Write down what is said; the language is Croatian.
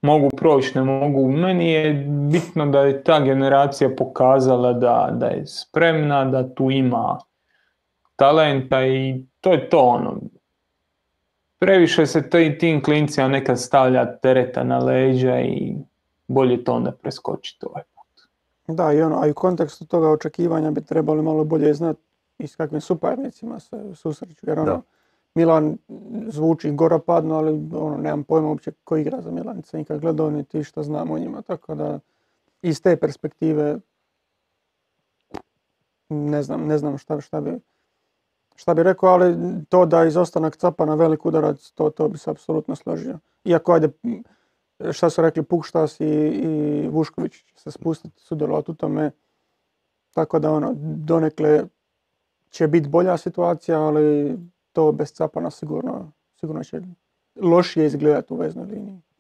mogu proći, ne mogu. Meni je bitno da je ta generacija pokazala da je spremna, da tu ima talenta i to je to ono. Previše se tim klincima nekad stavlja tereta na leđa i bolje to onda preskočiti ovaj put. Da, i a i u kontekstu toga očekivanja bi trebali malo bolje znati i s kakvim suparnicima se susreću. Jer Milan zvuči goropadno, ali nemam pojma uopće ko igra za Milan. Nisam nikad gledao niti šta znam o njima. Tako da iz te perspektive ne znam šta bi rekao, ali to da izostanak Capa na velik udarac, to bi se apsolutno složio. Iako ajde, šta su rekli, Pukštas i Vušković će se spustiti, sudjelovati u tome. Tako da donekle će biti bolja situacija, ali to bez Capana sigurno će lošije izgledati u veznoj liniji.